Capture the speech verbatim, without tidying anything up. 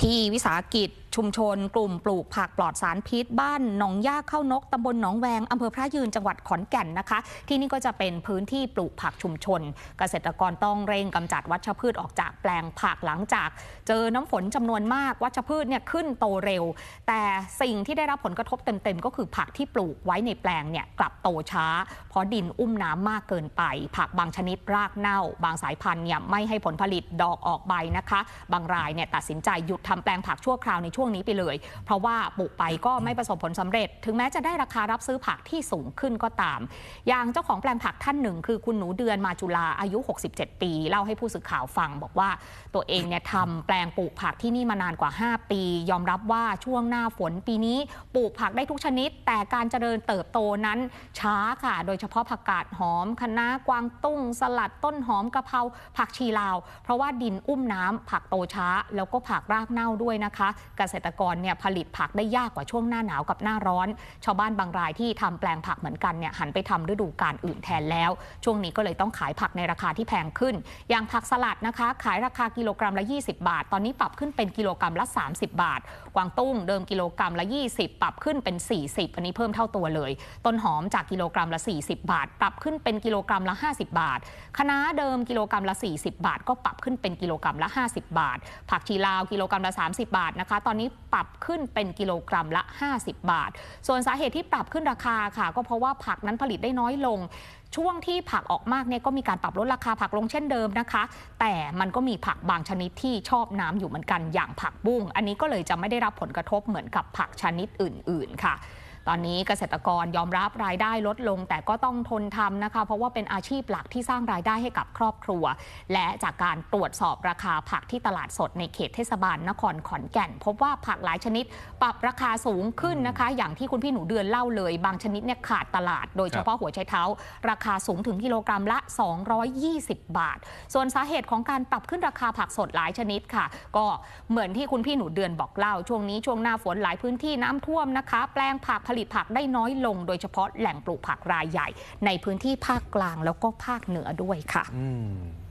ที่วิสาหกิจชุมชนกลุ่มปลูกผักปลอดสารพิษบ้านหนองย่าเข้านกตำบลหนองแวงอำเภอพระยืนจังหวัดขอนแก่นนะคะที่นี่ก็จะเป็นพื้นที่ปลูกผักชุมชนเกษตรกรต้องเร่งกำจัดวัชพืชออกจากแปลงผักหลังจากเจอน้ำฝนจำนวนมากวัชพืชเนี่ยขึ้นโตเร็วแต่สิ่งที่ได้รับผลกระทบเต็มๆก็คือผักที่ปลูกไว้ในแปลงเนี่ยกลับโตช้าเพราะดินอุ้มน้ำมากเกินไปผักบางชนิดรากเน่าบางสายพันธุ์เนี่ยไม่ให้ผลผลิตดอกออกใบนะคะบางรายเนี่ยตัดสินใจหยุดทำแปลงผักชั่วคราวในช่วงนี้ไปเลยเพราะว่าปลูกไปก็ไม่ประสบผลสำเร็จถึงแม้จะได้ราคารับซื้อผักที่สูงขึ้นก็ตามอย่างเจ้าของแปลงผักท่านหนึ่งคือคุณหนูเดือนมาจุฬาอายุหกสิบเจ็ดปีเล่าให้ผู้สื่อข่าวฟังบอกว่าตัวเองเนี่ยทำแปลงปลูกผักที่นี่มานานกว่าห้าปียอมรับว่าช่วงหน้าฝนปีนี้ปลูกผักได้ทุกชนิดแต่การเจริญเติบโตนั้นช้าค่ะโดยเฉพาะผักกาดหอมคะน้ากวางตุ้งสลัดต้นหอมกะเพราผักชีลาวเพราะว่าดินอุ้มน้ำผักโตช้าแล้วก็ผักรากเน่าด้วยนะคะเกษตรกรเนี่ยผลิตผักได้ยากกว่าช่วงหน้าหนาวกับหน้าร้อนชาวบ้านบางรายที่ทำแปลงผักเหมือนกันเนี่ยหันไปทำฤดูกาลอื่นแทนแล้วช่วงนี้ก็เลยต้องขายผักในราคาที่แพงขึ้นอย่างผักสลัดนะคะขายราคากิโลกรัมละยี่สิบบาทตอนนี้ปรับขึ้นเป็นกิโลกรัมละสามสิบบาทกวางตุ้งเดิมกิโลกรัมละยี่สิบปรับขึ้นเป็นสี่สิบอันนี้เพิ่มเท่าตัวเลยต้นหอมจากกิโลกรัมละสี่สิบบาทปรับขึ้นเป็นกิโลกรัมละห้าสิบบาทคะน้าเดิมกิโลกรัมละสี่สิบบาทก็ปรับขึ้นเป็นกิโลกรัมละห้าสิบบาทผักชีลาวกิโลกรัมละสามสิบบาทนะคะตอนนี้ปรับขึ้นเป็นกิโลกรัมละห้าสิบบาทส่วนสาเหตุที่ปรับขึ้นราคาค่ะก็เพราะว่าผักนั้นผลิตได้น้อยลงช่วงที่ผักออกมากเนี่ยก็มีการปรับลดราคาผักลงเช่นเดิมนะคะแต่มันก็มีผักบางชนิดที่ชอบน้ำอยู่เหมือนกันอย่างผักบุ้งอันนี้ก็เลยจะไม่ได้รับผลกระทบเหมือนกับผักชนิดอื่นๆค่ะตอนนี้เกษตรกรยอมรับรายได้ลดลงแต่ก็ต้องทนทำนะคะเพราะว่าเป็นอาชีพหลักที่สร้างรายได้ให้กับครอบครัวและจากการตรวจสอบราคาผักที่ตลาดสดในเขตเทศบาลนครขอนแก่นพบว่าผักหลายชนิดปรับราคาสูงขึ้นนะคะอย่างที่คุณพี่หนูเดือนเล่าเลยบางชนิดเนี่ยขาดตลาดโดยเฉพาะหัวไชเท้าราคาสูงถึงกิโลกรัมละสองร้อยยี่สิบบาทส่วนสาเหตุของการปรับขึ้นราคาผักสดหลายชนิดค่ะก็เหมือนที่คุณพี่หนูเดือนบอกเล่าช่วงนี้ช่วงหน้าฝนหลายพื้นที่น้ำท่วมนะคะแปลงผักผลิตผักได้น้อยลงโดยเฉพาะแหล่งปลูกผักรายใหญ่ในพื้นที่ภาคกลางแล้วก็ภาคเหนือด้วยค่ะ